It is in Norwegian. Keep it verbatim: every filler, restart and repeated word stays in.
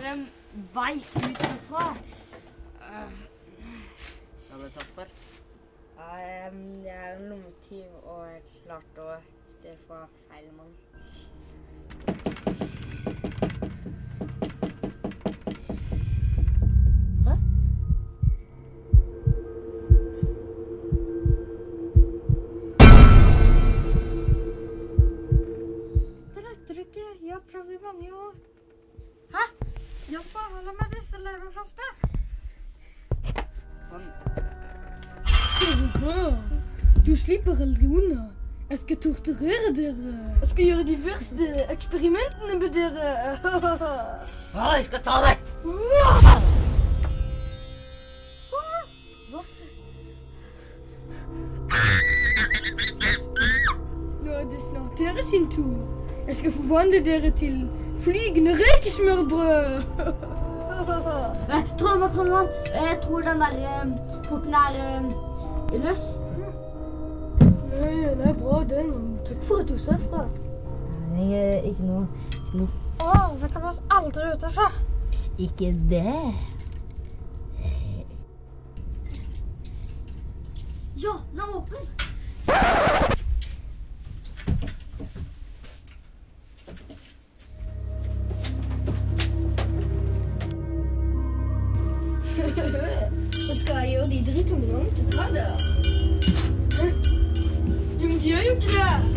det en vei ut herfra? Hva ble du tatt for? Jeg er en lommetyv, og jeg klarte å stjele fra feil mann. Hæ? Det nytter ikke. Jeg har prøvd i mange år. Hæ? Jeg beholder med disse leverplastene. Sånn. Du slipper aldri unna. Jeg skal torturere dere. Jeg skal gjøre de verste eksperimentene med dere. Å, jeg skal ta deg! Hva så? Nå er det snart dere sin tur. Jeg skal forvandle dere til flygende rekesmørbrød. Eh, Trollmann, Trollmann, jeg tror den der eh, porten er eh, løs. Nei, den er bra, den. Takk for at du sa fra. Nei, ikke noe. Ikke noe. Åh, vi kan oss aldri ut herfra. Ikke det. Ja, den er åpen. Hva skal jeg gjøre de drittungene om til hva der? Men de er jo ikke det!